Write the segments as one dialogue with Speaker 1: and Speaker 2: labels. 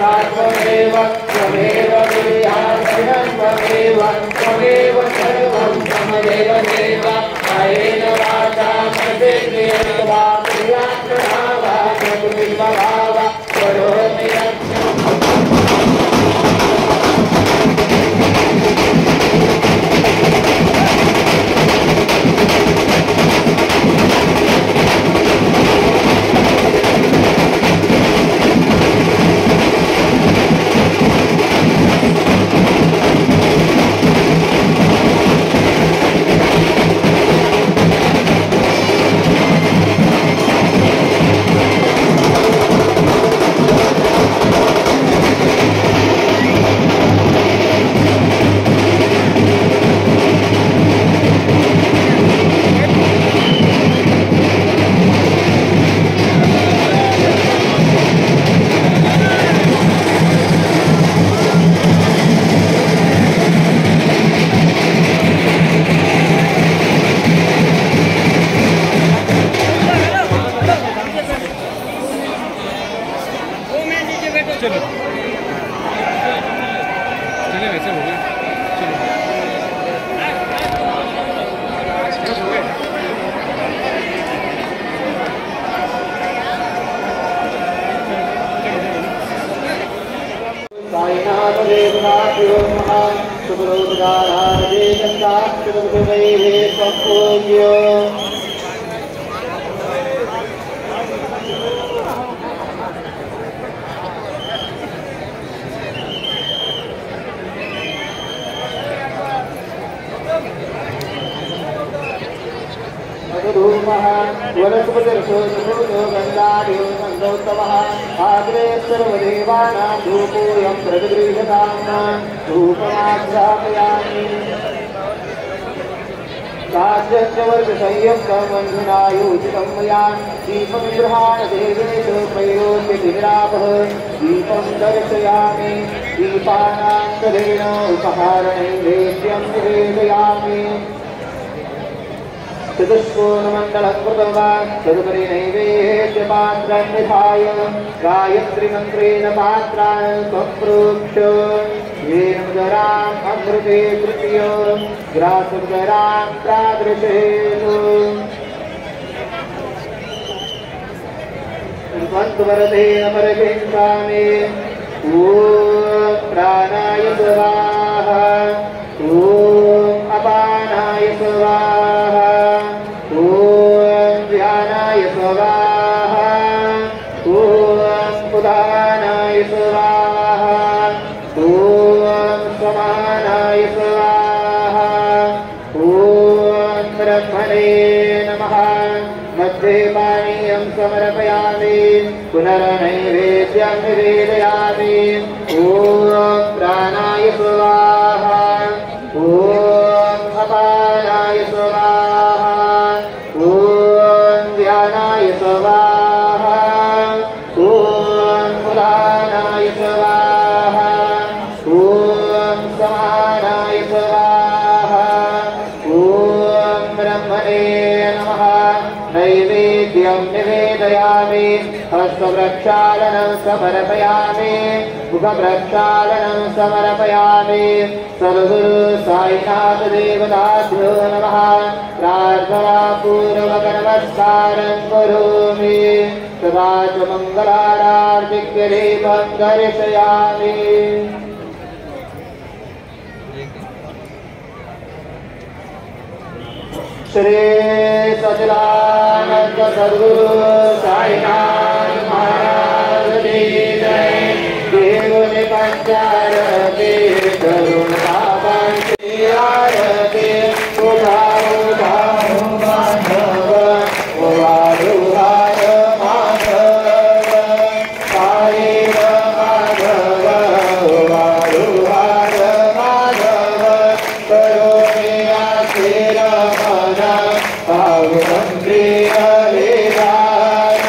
Speaker 1: सात्वमेव त्वमेव विहारं त्वमेव त्वमेव सर्वं त्वमेव देव कायेन वाचा मनसेन्द्रियेण वा क्रियात्मना वा प्रकृतिस्वभावा करोमि तदुपरि नैवेद्यपात्रं निधाय गायत्री मन्त्रेण पात्रान् सम्प्रोक्ष येन मुदराम् अमृते तृतीय ग्रासमुदरां प्रादृशेषु वरदे अमरकेन्द्रामे ॐ प्राणाय स्वाहा ॐ अपानाय स्वाहा ॐ ध्यानाय स्वाहा ॐ उदानाय स्वाहा ॐ समानाय स्वाहा ॐ ब्रह्मणे नमः मध्ये पानीयं समर्पयामि पुनर्नैवेद्यं निवेदयामि ॐ प्राणाय स्वाहा ॐ अपानाय स्वाहा ॐ ध्यानाय स्वाहा ॐ उदानाय स्वाहा ॐ समानाय स्वाहा ॐ ब्रह्मणे नमः नैवेद्यं निवेदयामि हस्तप्रक्षालनं समर्पयामि मुखप्रक्षालनं समर्पयामि सद्गुरु साईनाथ देवताभ्यो नमः प्रार्थनापूर्वक नमस्कारं करोमि तथा च मङ्गलारार्तिक्य दीपं दर्शयामि श्री सच्चिदानंद सद्गुरु साईनाथ महाराज की जय। देव ने पंचारति करुण पावन की आरती उठाओ उठाओ माधव उवारो हार माधव साई माधव उवारो हार माधव करो मेरा तेरा पावन प्रिय लीला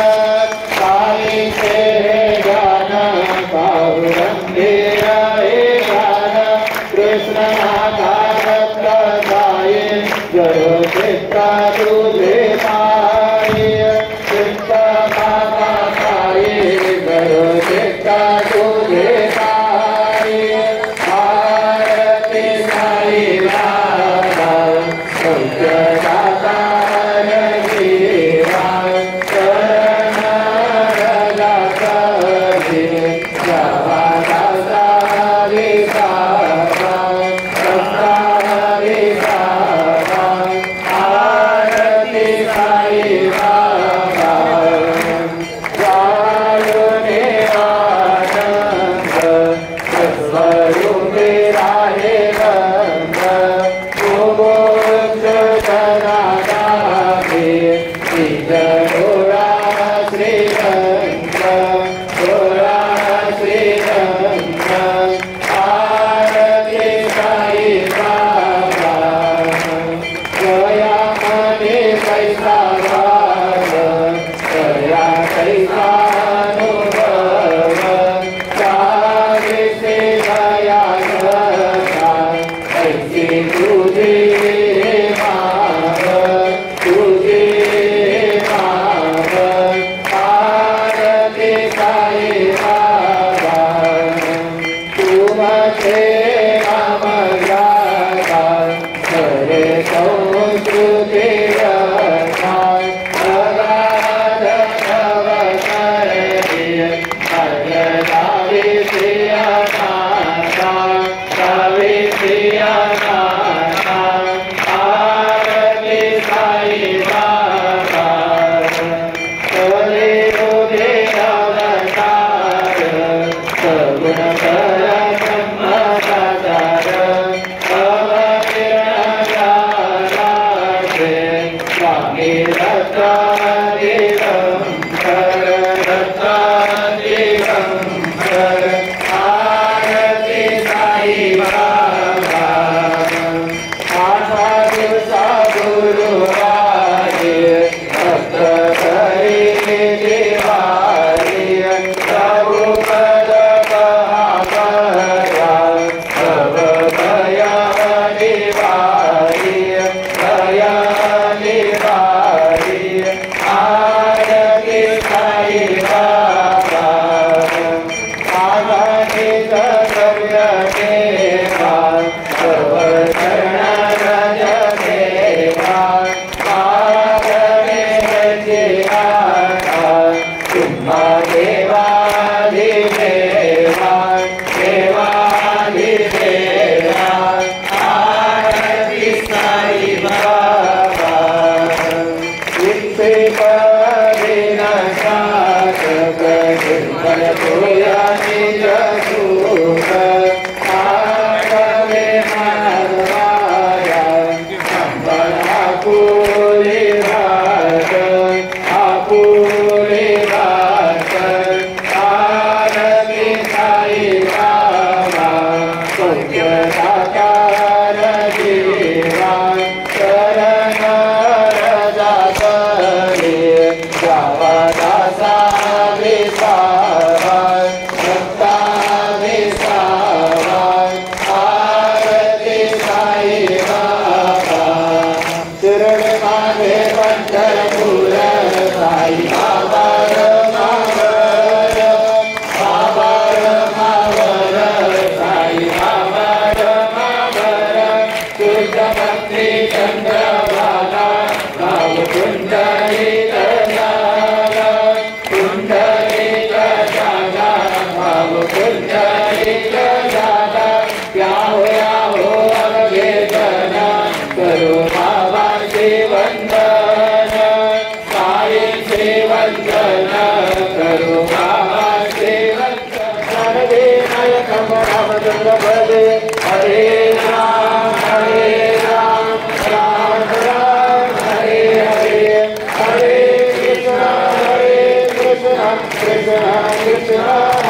Speaker 1: Krishna Krishna